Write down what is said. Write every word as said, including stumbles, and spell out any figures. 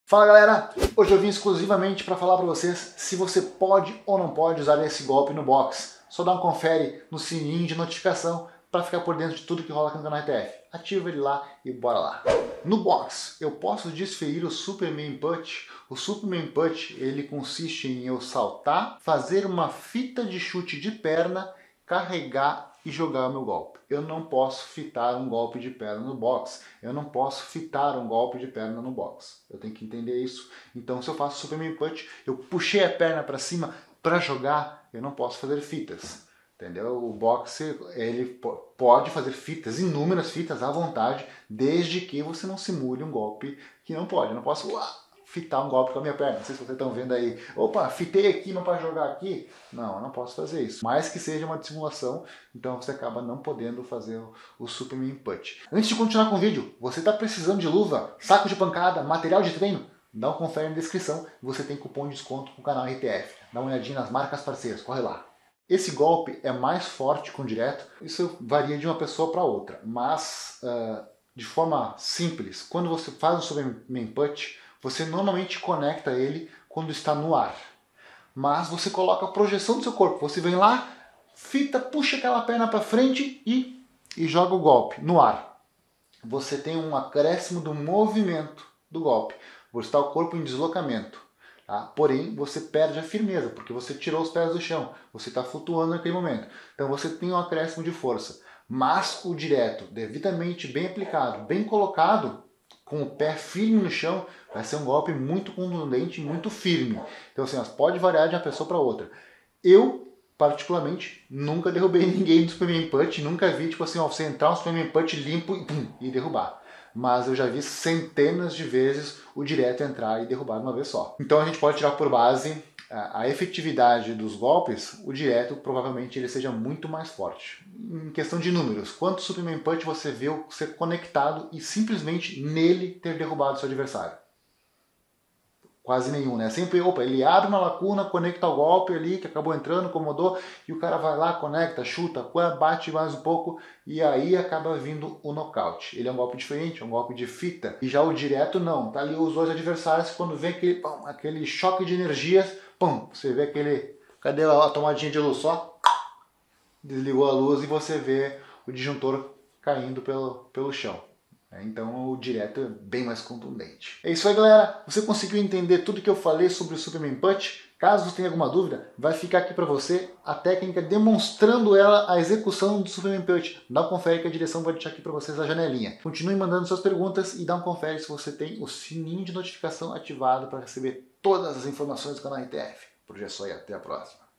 Fala galera, hoje eu vim exclusivamente para falar para vocês se você pode ou não pode usar esse golpe no box. Só dá um confere no sininho de notificação para ficar por dentro de tudo que rola aqui no canal R T F. Ativa ele lá e bora lá. No box eu posso desferir o Superman Punch. O Superman Punch ele consiste em eu saltar, fazer uma fita de chute de perna, carregar e jogar o meu golpe. Eu não posso fitar um golpe de perna no box. Eu não posso fitar um golpe de perna no box. Eu tenho que entender isso. Então, se eu faço Superman Punch, eu puxei a perna para cima para jogar, eu não posso fazer fitas. Entendeu? O boxe, ele pode fazer fitas, inúmeras fitas à vontade, desde que você não simule um golpe que não pode. Eu não posso uá, fitar um golpe com a minha perna. Não sei se vocês estão vendo aí. Opa, fitei aqui, não para jogar aqui. Não, eu não posso fazer isso. Mais que seja uma simulação, então você acaba não podendo fazer o, o Superman Punch. Antes de continuar com o vídeo, você está precisando de luva, saco de pancada, material de treino? Dá um confere na descrição. Você tem cupom de desconto com o canal R T F. Dá uma olhadinha nas marcas parceiras. Corre lá. Esse golpe é mais forte com direto. Isso varia de uma pessoa para outra. Mas, uh, de forma simples, quando você faz o Superman Punch, você normalmente conecta ele quando está no ar. Mas você coloca a projeção do seu corpo. Você vem lá, fita, puxa aquela perna para frente e, e joga o golpe no ar. Você tem um acréscimo do movimento do golpe. Você está o corpo em deslocamento. Tá? Porém, você perde a firmeza, porque você tirou os pés do chão. Você está flutuando naquele momento. Então você tem um acréscimo de força. Mas o direto, devidamente bem aplicado, bem colocado, com o pé firme no chão, vai ser um golpe muito contundente, muito firme. Então assim, pode variar de uma pessoa para outra. Eu, particularmente, nunca derrubei ninguém do Superman Punch, nunca vi, tipo assim, ó, você entrar um Superman Punch limpo e, pum, e derrubar. Mas eu já vi centenas de vezes o direto entrar e derrubar de uma vez só. Então a gente pode tirar por base a efetividade dos golpes, o direto provavelmente ele seja muito mais forte. Em questão de números, quanto Superman Punch você viu ser conectado e simplesmente nele ter derrubado seu adversário? Quase nenhum, né? Sempre, opa, ele abre uma lacuna, conecta o golpe ali, que acabou entrando, incomodou, e o cara vai lá, conecta, chuta, bate mais um pouco, e aí acaba vindo o nocaute. Ele é um golpe diferente, é um golpe de fita. E já o direto não, tá ali os dois adversários, quando vem aquele, pum, aquele choque de energias, pum, você vê aquele, cadê a tomadinha de luz só? Desligou a luz e você vê o disjuntor caindo pelo, pelo chão. Então o direto é bem mais contundente. É isso aí galera, você conseguiu entender tudo que eu falei sobre o Superman Punch? Caso você tenha alguma dúvida, vai ficar aqui para você a técnica demonstrando ela, a execução do Superman Punch. Dá um confere que a direção vai deixar aqui para vocês a janelinha. Continue mandando suas perguntas e dá um confere se você tem o sininho de notificação ativado para receber todas as informações do canal R T F. Por hoje é só e até a próxima.